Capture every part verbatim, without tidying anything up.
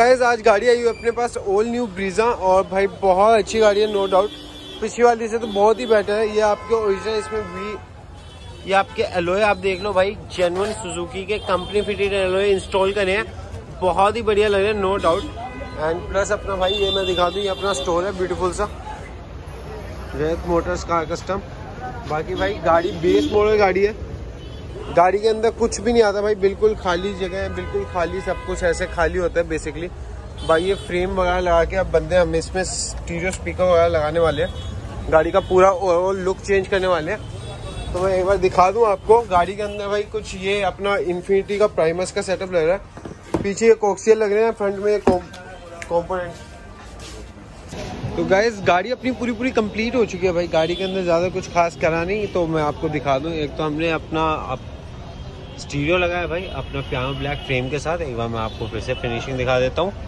Guys आज गाड़ी आई हुई अपने पास ऑल न्यू ब्रीजा और भाई बहुत अच्छी गाड़ी है नो डाउट। पिछली वाली से तो बहुत ही बेटर है। ये आपके ओरिजिनल इसमें भी ये आपके एलोय आप देख लो भाई, जेन्युइन सुजुकी के कंपनी फिटेड एलोय इंस्टॉल करे हैं, बहुत ही बढ़िया लग रहे हैं नो डाउट। एंड प्लस अपना भाई ये मैं दिखा दूँ, ये अपना स्टोर है ब्यूटीफुल सा जैत मोटर्स कार कस्टम। बाकी भाई गाड़ी बेस मॉडल गाड़ी है, गाड़ी के अंदर कुछ भी नहीं आता भाई, बिल्कुल खाली जगह है, बिल्कुल खाली, सब कुछ ऐसे खाली होता है बेसिकली। भाई ये फ्रेम वगैरह लगा के अब बंदे हम इसमें स्टीरियो स्पीकर वगैरह लगाने वाले हैं, गाड़ी का पूरा ओवरऑल लुक चेंज करने वाले हैं। तो मैं एक बार दिखा दूं आपको गाड़ी के अंदर भाई कुछ ये अपना इन्फिनिटी का प्राइमस का सेटअप लग रहा है, पीछे ये कोक्सियल लग रहे हैं, फ्रंट में ये कॉम्पोनेंट। तो गाइस गाड़ी अपनी पूरी पूरी कंप्लीट हो चुकी है भाई, गाड़ी के अंदर ज़्यादा कुछ खास करा नहीं, तो मैं आपको दिखा दूं। एक तो हमने अपना अप स्टीरियो लगाया भाई अपना पियानो ब्लैक फ्रेम के साथ, एक बार मैं आपको फिर से फिनिशिंग दिखा देता हूँ।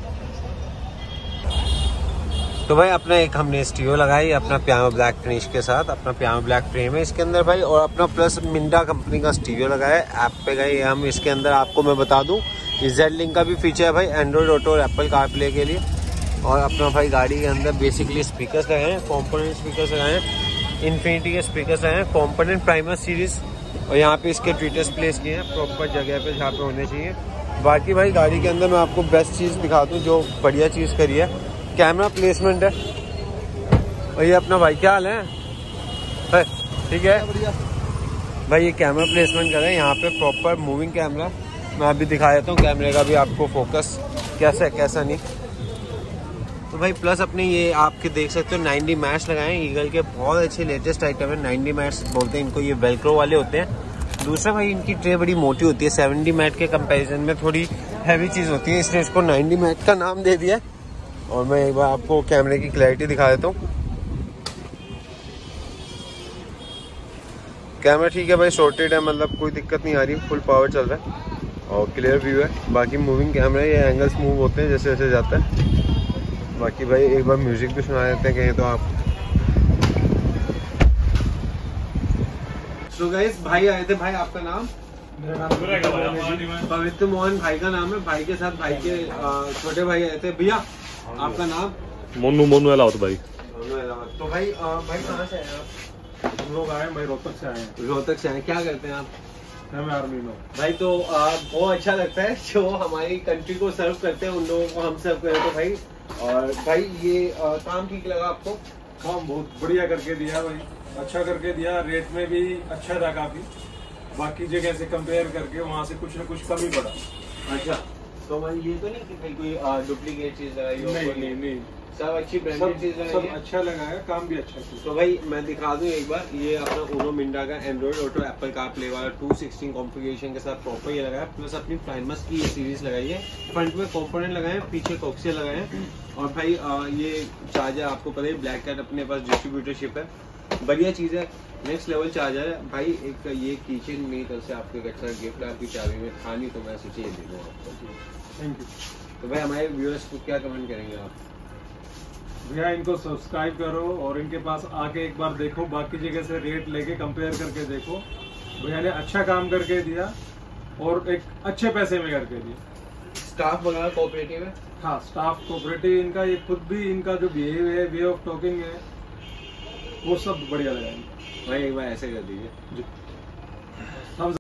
तो भाई अपना एक हमने स्टीरियो लगाई अपना पियानो ब्लैक फिनिश के साथ, अपना पियानो ब्लैक फ्रेम है इसके अंदर भाई, और अपना प्लस मिंडा कंपनी का स्टीरियो लगाया है। ऐप पे गए हम इसके अंदर, आपको मैं बता दूं जेड लिंक का भी फीचर है भाई एंड्रॉइड ऑटो और एप्पल कार प्ले के लिए। और अपना भाई गाड़ी के अंदर बेसिकली स्पीकर्स लगाए हैं, कॉम्पोनेंट स्पीकर्स लगाए हैं, इन्फिनिटी के स्पीकर्स लगाए हैं, कॉम्पोनेंट प्राइमर सीरीज, और यहाँ पे इसके ट्विटर्स प्लेस किए हैं प्रॉपर जगह पे जहाँ पे होने चाहिए। बाकी भाई गाड़ी के अंदर मैं आपको बेस्ट चीज़ दिखा दूँ, जो बढ़िया चीज़ करी है, कैमरा प्लेसमेंट है। और ये अपना भाई क्या हाल है, ठीक है भाई, ये कैमरा प्लेसमेंट कर रहे हैं यहाँ पे प्रॉपर मूविंग कैमरा। मैं अभी दिखा देता हूँ कैमरे का भी आपको फोकस कैसा है कैसा नहीं। तो भाई प्लस अपने ये आपके देख सकते हो नाइनटी मैट्स लगाए हैं ईगल के, बहुत अच्छे लेटेस्ट आइटम है, नाइनटी मैट्स बोलते हैं इनको, ये वेलक्रो वाले होते हैं। दूसरा भाई इनकी ट्रे बड़ी मोटी होती है, सेवेंटी मैट के कंपैरिजन में थोड़ी हैवी चीज़ होती है, इसलिए इसको नाइनटी मैट का नाम दे दिया है। और मैं एक बार आपको कैमरे की क्लैरिटी दिखा देता हूँ। कैमरा ठीक है भाई, सॉर्टेड है, मतलब कोई दिक्कत नहीं आ रही, फुल पावर चल रहा है और क्लियर व्यू है। बाकी मूविंग कैमरा है, ये एंगल्स मूव होते हैं जैसे जैसे जाता है। बाकी भाई एक बार म्यूजिक भी सुना देते हैं कहीं तो आप। तो गाइस भाई आए थे, भाई आपका नाम? मेरा नाम पवित्र मोहन भाई का नाम है, भाई के साथ भाई के छोटे भाई आए थे। भैया आपका नाम? मोनू मोनू अलाउत भाई। तो भाई भाई कहाँ से आए आप? हम लोग आए भाई रोहतक से आए हैं। रोहतक से आए, क्या करते हैं आप? मैं आर्मी में भाई। तो बहुत अच्छा लगता है जो हमारी कंट्री को सर्व करते हैं, उन लोगों को हम सर्व करें तो भाई। और भाई ये आ, काम ठीक लगा आपको? काम बहुत बढ़िया करके दिया भाई, अच्छा करके दिया, रेट में भी अच्छा था काफी, बाकी जगह से कंपेयर करके वहाँ से कुछ न कुछ कम ही पड़ा। अच्छा, तो भाई ये तो नहीं कि भाई कोई डुप्लीकेट चीज लगाई हो? नहीं नहीं नहीं, सब अच्छी ब्रांडेड चीज लगाई सब है, अच्छा लगा है, काम भी अच्छा किया। तो भाई मैं दिखा दूं एक बार, ये अपना उनो मिंडा का Android Auto Apple CarPlay वाला टू सिक्सटीन कॉन्फ़िगरेशन के साथ प्रॉपर ये लगाया, प्लस अपनी प्राइमस की ये सीरीज लगाई है, फ्रंट में कंपोनेंट लगाए हैं, पीछे कोक्सियल लगाए हैं। और भाई आ, ये चार्जर आपको पता है ब्लैक कैट अपने पास डिस्ट्रीब्यूटरशिप है, बढ़िया चीज़ है, नेक्स्ट लेवल चार्जर है भाई। एक ये कीचेन मेरी तरफ से आपको एक अच्छा गिफ्ट आपकी चाबी में था नहीं, तो मैं सोचे ये दे दूँ आपको। Thank you. तो भाई हमारे व्यूअर्स को क्या कमेंट करेंगे आप? भैया इनको सब्सक्राइब करो और इनके पास आके एक बार देखो, बाकी जगह से रेट लेके कंपेयर करके देखो। भैया ने अच्छा काम करके दिया और एक अच्छे पैसे में करके दिया। स्टाफ वगैरह कोऑपरेटिव है? हाँ स्टाफ कोऑपरेटिव, इनका ये खुद भी, इनका जो बिहेव है, वे ऑफ टॉकिंग है, वो सब बढ़िया लगा। भाई एक बार ऐसे कर दीजिए।